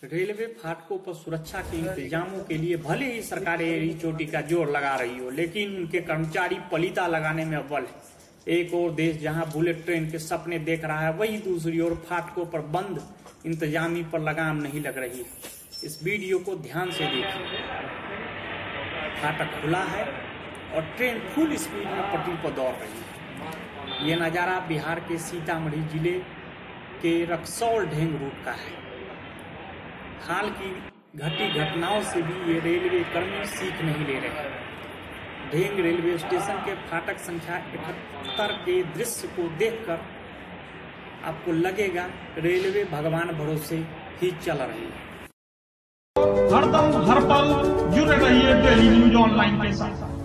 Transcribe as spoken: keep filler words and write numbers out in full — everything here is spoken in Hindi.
रेलवे फाटकों पर सुरक्षा के इंतजामों के लिए भले ही सरकार एड़ी चोटी का जोर लगा रही हो, लेकिन उनके कर्मचारी पलीता लगाने में अव्वल है। एक और देश जहां बुलेट ट्रेन के सपने देख रहा है, वही दूसरी ओर फाटकों पर बंद इंतजामी पर लगाम नहीं लग रही है। इस वीडियो को ध्यान से देखिए। फाटक खुला है और ट्रेन फुल स्पीड में पटरी पर दौड़ रही है। ये नज़ारा बिहार के सीतामढ़ी जिले के रक्सौल ढेंग रूट का है। हाल की घटी घटनाओं से भी ये रेलवे कर्मी सीख नहीं ले रहे। ढेंग रेलवे स्टेशन के फाटक संख्या इकहत्तर के दृश्य को देखकर आपको लगेगा रेलवे भगवान भरोसे ही चल रही है। हरदम हर पल जुड़े रहिए डेली न्यूज ऑनलाइन के साथ।